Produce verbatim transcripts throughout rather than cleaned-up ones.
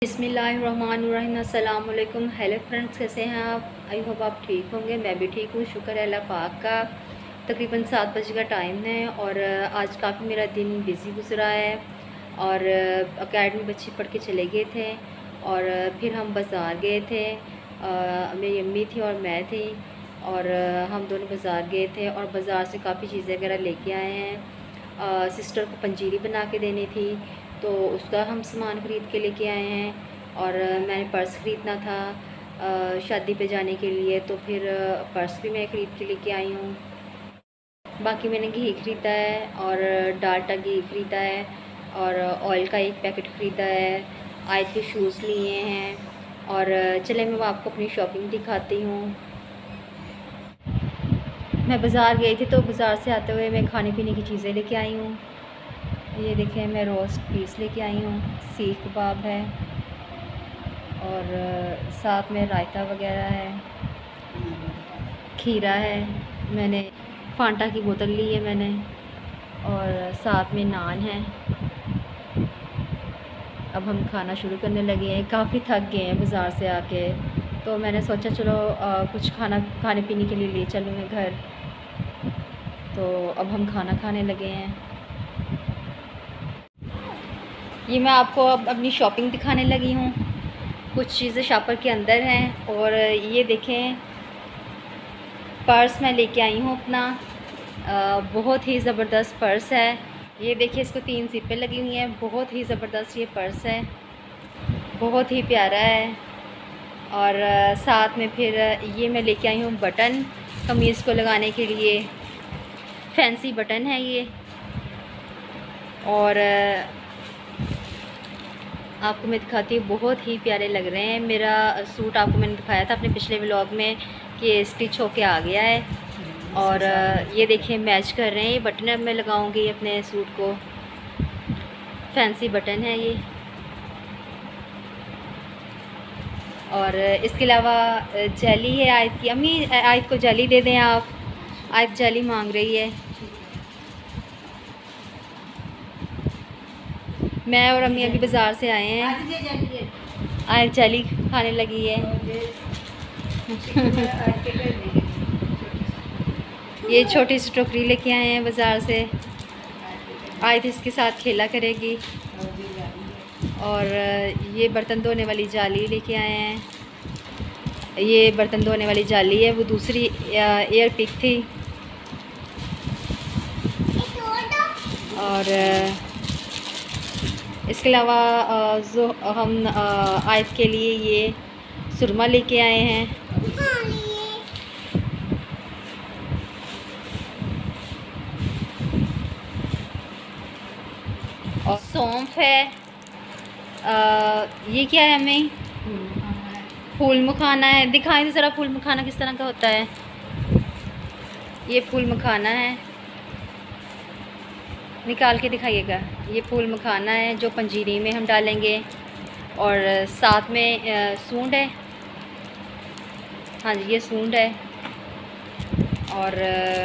बिस्मिल्लाहिर्रहमानिर्रहीम। अस्सलाम वालेकुम। हेलो फ्रेंड्स, कैसे हैं आप? आई होप आप ठीक होंगे। मैं भी ठीक हूँ, शुक्र है अल्लाह पाक का। तकरीबन सात बजे का टाइम है और आज काफ़ी मेरा दिन बिज़ी गुजरा है। और अकेडमी बच्चे पढ़ के चले गए थे और फिर हम बाज़ार गए थे। आ, मेरी अम्मी थी और मैं थी और हम दोनों बाज़ार गए थे और बाज़ार से काफ़ी चीज़ें वगैरह लेके आए हैं। सिस्टर को पंजीरी बना के देनी थी तो उसका हम सामान ख़रीद के लेके आए हैं। और मैंने पर्स ख़रीदना था आ, शादी पे जाने के लिए, तो फिर पर्स भी मैं ख़रीद के लेके आई हूँ। बाकी मैंने घी ख़रीदा है और डाल्डा घी ख़रीदा है और ऑयल का एक पैकेट ख़रीदा है। आयत के शूज़ लिए हैं और चले मैं आपको अपनी शॉपिंग दिखाती हूँ। मैं बाज़ार गई थी तो बाज़ार से आते हुए मैं खाने पीने की चीज़ें लेके आई हूँ। ये देखें, मैं रोस्ट पीस लेके आई हूँ, सीख कबाब है और साथ में रायता वगैरह है, खीरा है, मैंने फांटा की बोतल ली है मैंने, और साथ में नान है। अब हम खाना शुरू करने लगे हैं। काफ़ी थक गए हैं बाज़ार से आके, तो मैंने सोचा चलो आ, कुछ खाना खाने पीने के लिए ले चलूँ मैं घर। तो अब हम खाना खाने लगे हैं। ये मैं आपको अब अपनी शॉपिंग दिखाने लगी हूँ। कुछ चीज़ें शॉपर के अंदर हैं और ये देखें, पर्स मैं लेके आई हूँ अपना। आ, बहुत ही ज़बरदस्त पर्स है। ये देखिए, इसको तीन ज़िपें लगी हुई हैं। बहुत ही ज़बरदस्त ये पर्स है, बहुत ही प्यारा है। और आ, साथ में फिर ये मैं लेके आई हूँ बटन, कमीज़ को लगाने के लिए। फैंसी बटन है ये। और आ, आपको मैं दिखाती हूँ, बहुत ही प्यारे लग रहे हैं। मेरा सूट आपको मैंने दिखाया था अपने पिछले व्लॉग में कि स्टिच होके आ गया है। और ये देखिए, मैच कर रहे हैं। ये बटन अब मैं लगाऊंगी अपने सूट को। फैंसी बटन है ये। और इसके अलावा जेली है आयत की। अम्मी, आयत को जेली दे दें आप। आयत जेली मांग रही है। मैं और अम्मी अभी बाज़ार से आए हैं। आयत जेली खाने लगी है। ये छोटी सी टोकरी लेके आए हैं बाज़ार से। आयत इसके साथ खेला करेगी। और ये बर्तन धोने वाली जाली लेके आए हैं। ये बर्तन धोने वाली जाली है, वो दूसरी एयर पिक थी। और इसके अलावा जो हम आयत के लिए ये सुरमा लेके आए हैं। और सौंफ है। आ, ये क्या है? हमें फूल मखाना है। दिखाएं तो ज़रा फूल मखाना किस तरह का होता है। ये फूल मखाना है, निकाल के दिखाइएगा। ये फूल मखाना है जो पंजीरी में हम डालेंगे। और साथ में सूंड है। हाँ जी, ये सूंड है। और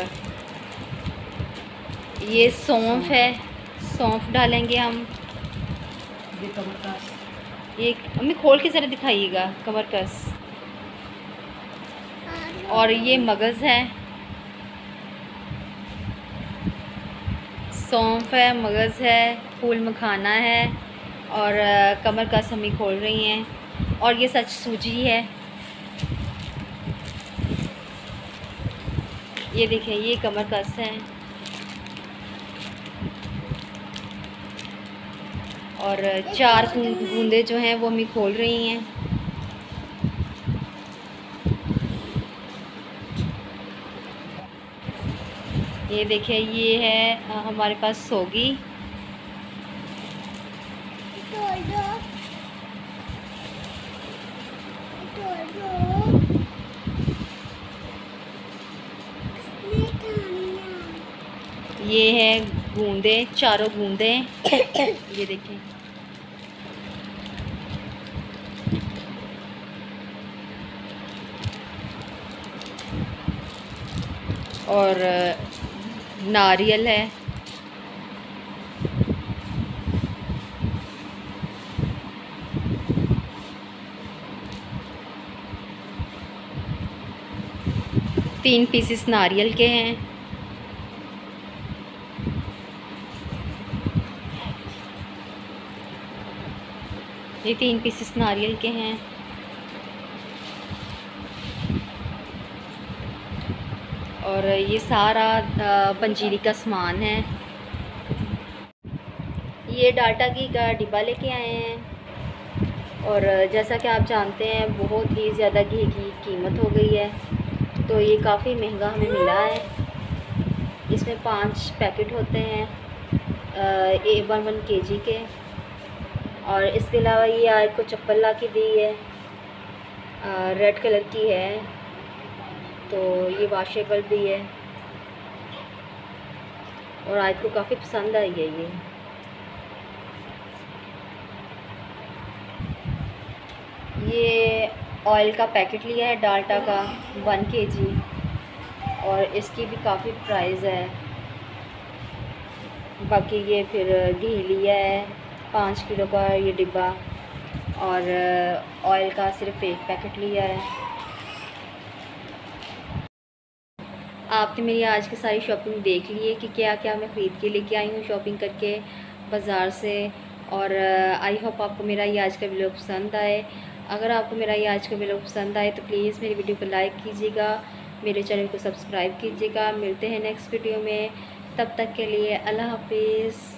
ये सौंफ है, सौंफ डालेंगे हम। ये कमरकस, ये अम्मी खोल के ज़रा दिखाइएगा, कमरकस। और ये मगज़ है, सौंफ है, मगज़ है, फूल मखाना है और कमरकस अम्मी खोल रही हैं। और ये सच सूजी है। ये देखें, ये कमरकस है। और चार बूंदे जो हैं वो अम्मी खोल रही हैं। ये देखिए, ये है हमारे पास सोगी। ये है गूंदे, चारों गूंदे। ये देखें, और नारियल है। तीन पीसेस नारियल के हैं। ये तीन पीसेस नारियल के हैं। और ये सारा पंजीरी का सामान है। ये डाटा घी का डिब्बा लेके आए हैं। और जैसा कि आप जानते हैं बहुत ही ज़्यादा घी की कीमत हो गई है, तो ये काफ़ी महंगा हमें मिला है। इसमें पांच पैकेट होते हैं ए वन वन के जी के। और इसके अलावा ये आज को चप्पल ला के दी है, रेड कलर की है, तो ये वॉशेबल भी है और आज को काफ़ी पसंद आई है। ये ये ऑयल का पैकेट लिया है डाल्टा का वन के जी, और इसकी भी काफ़ी प्राइस है। बाकी ये फिर घी लिया है पाँच किलो का ये डिब्बा, और ऑयल का सिर्फ एक पैकेट लिया है। आपने मेरी आज की सारी शॉपिंग देख ली है कि क्या क्या मैं ख़रीद के लेके आई हूँ शॉपिंग करके बाज़ार से। और आई होप आपको मेरा ये आज का वीडियो पसंद आए। अगर आपको मेरा ये आज का वीडियो पसंद आए तो प्लीज़ मेरी वीडियो को लाइक कीजिएगा, मेरे चैनल को सब्सक्राइब कीजिएगा। मिलते हैं नेक्स्ट वीडियो में, तब तक के लिए अल्लाह हाफिज़।